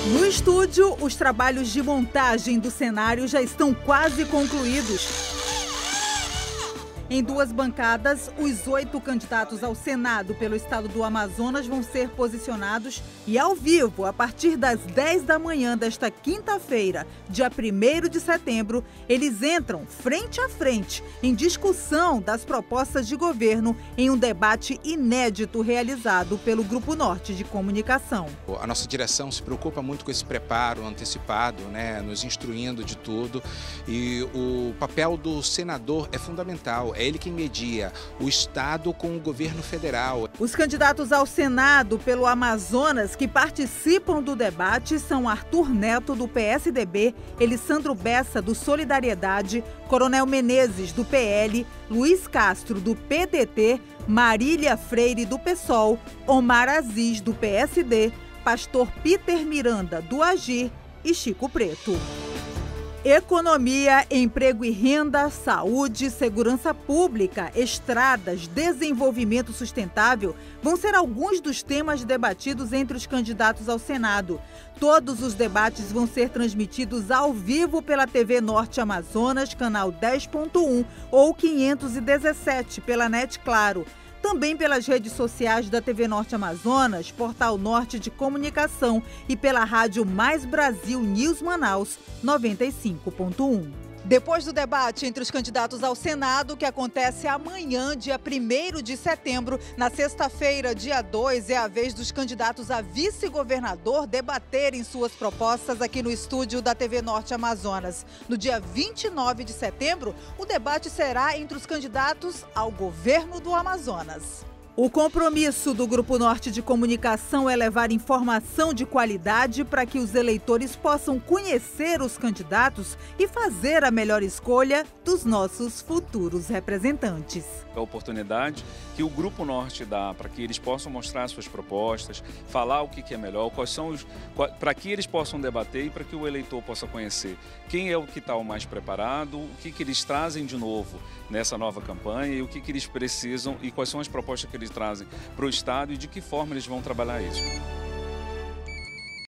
No estúdio, os trabalhos de montagem do cenário já estão quase concluídos. Em duas bancadas, os 8 candidatos ao Senado pelo estado do Amazonas vão ser posicionados e ao vivo, a partir das 10 da manhã desta quinta-feira, dia 1º de setembro, eles entram frente a frente em discussão das propostas de governo em um debate inédito realizado pelo Grupo Norte de Comunicação. A nossa direção se preocupa muito com esse preparo antecipado, nos instruindo de tudo, e o papel do senador é fundamental. É ele quem media o Estado com o governo federal. Os candidatos ao Senado pelo Amazonas que participam do debate são Arthur Neto, do PSDB, Elisandro Bessa, do Solidariedade, Coronel Menezes, do PL, Luiz Castro, do PDT, Marília Freire, do PSOL, Omar Aziz, do PSD, Pastor Peter Miranda, do Agir e Chico Preto. Economia, emprego e renda, saúde, segurança pública, estradas, desenvolvimento sustentável vão ser alguns dos temas debatidos entre os candidatos ao Senado. Todos os debates vão ser transmitidos ao vivo pela TV Norte Amazonas, canal 10.1 ou 517 pela NET Claro. Também pelas redes sociais da TV Norte Amazonas, Portal Norte de Comunicação e pela Rádio Mais Brasil News Manaus 95.1. Depois do debate entre os candidatos ao Senado, que acontece amanhã, dia 1º de setembro, na sexta-feira, dia 2, é a vez dos candidatos a vice-governador debaterem suas propostas aqui no estúdio da TV Norte Amazonas. No dia 29 de setembro, o debate será entre os candidatos ao governo do Amazonas. O compromisso do Grupo Norte de Comunicação é levar informação de qualidade para que os eleitores possam conhecer os candidatos e fazer a melhor escolha dos nossos futuros representantes. A oportunidade que o Grupo Norte dá para que eles possam mostrar suas propostas, falar o que é melhor, para que eles possam debater e para que o eleitor possa conhecer quem é o que está o mais preparado, o que eles trazem de novo nessa nova campanha e o que eles precisam e quais são as propostas que eles trazem para o Estado e de que forma eles vão trabalhar isso.